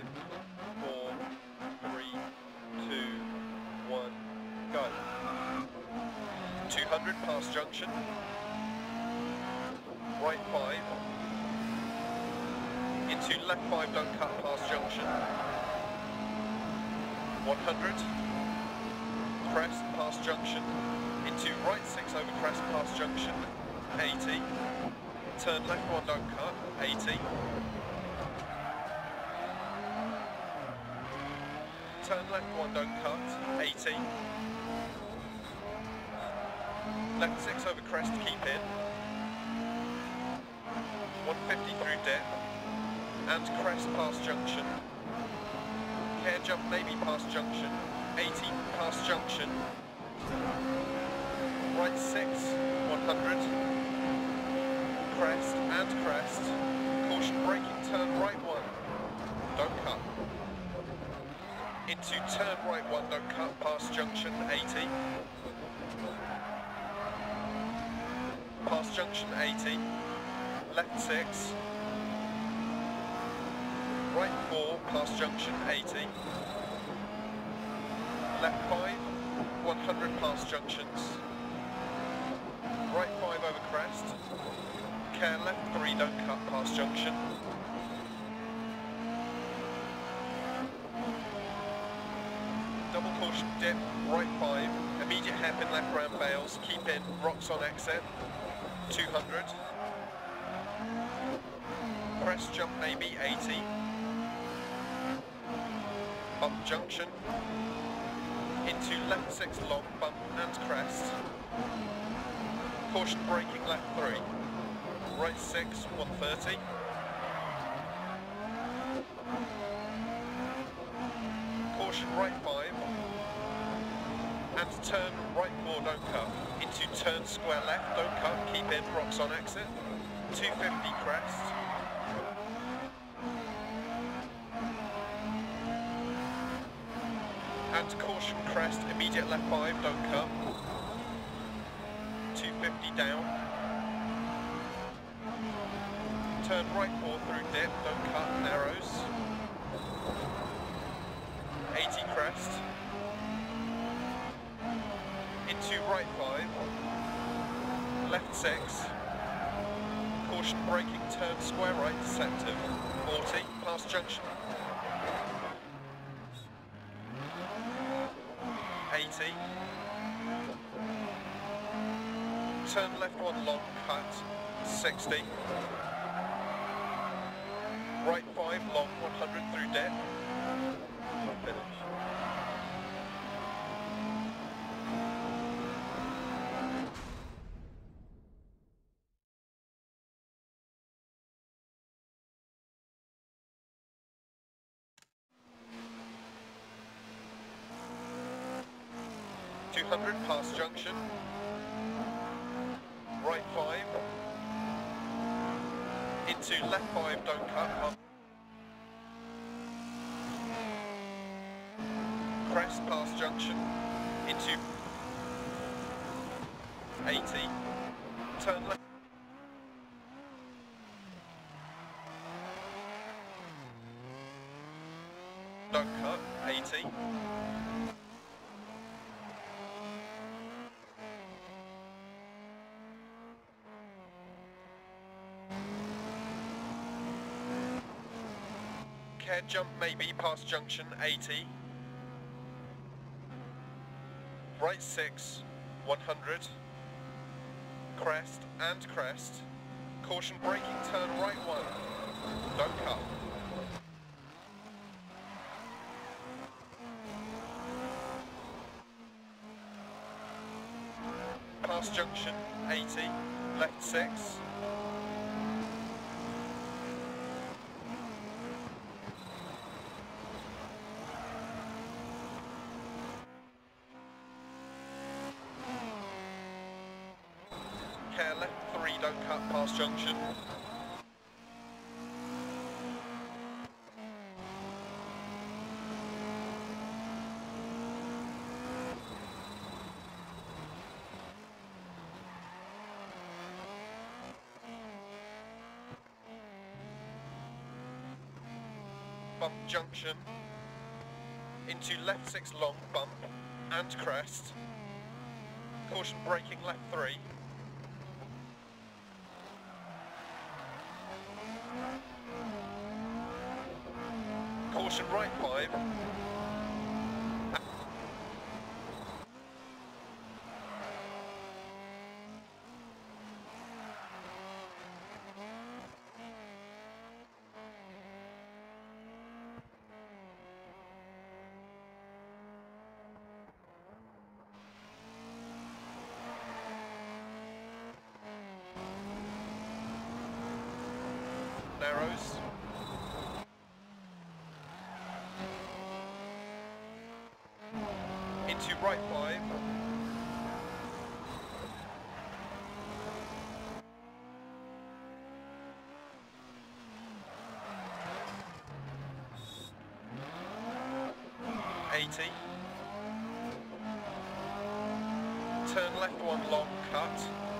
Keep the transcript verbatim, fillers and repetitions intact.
Five, four, three, two, one, go. two hundred past junction. Right five. Into left five, don't cut past junction. one hundred. Crest past junction. Into right six over crest past junction. eighty. Turn left one, don't cut. eighty. Turn left one, don't cut. eighty. Left six over crest, keep in. one fifty through dip. And crest past junction. Care jump maybe past junction. eighty past junction. Right six, one hundred. Crest and crest. Caution braking, turn right one. Don't cut. Into turn right one, don't cut past junction, eighty. Past junction, eighty. Left six. Right four, past junction, eighty. Left five, one hundred past junctions. Right five over crest. Care left three, don't cut past junction. Double caution dip, right five. Immediate hairpin left round bales. Keep in, rocks on exit. two hundred. Crest jump maybe, eighty. Bump junction. Into left six long, bump and crest. Caution braking left three. Right six, one thirty. Caution right five. And turn right four, don't cut. Into turn square left, don't cut. Keep in, rocks on exit. two fifty crest. And caution crest, immediate left five, don't cut. two fifty down. Turn right four through dip, don't cut, narrows. eighty crest. Into right five. Left six. Caution braking, turn square right, deceptive. forty, past junction. eighty. Turn left one long, cut, sixty. Right five long, one hundred through dip. Finish. two hundred past junction. Right five. Into left five, don't cut. Up. Crest past junction. Into eighty. Turn left. Don't cut. eighty. Care jump maybe past junction, eighty. Right six, one hundred. Crest and crest. Caution braking, turn right one. Don't cut. Past junction, eighty. Left six. Care left three, don't cut past junction. bump junction, into left six long bump and crest, caution braking left three, caution right five, narrows, into right five, eighty, turn left one long cut,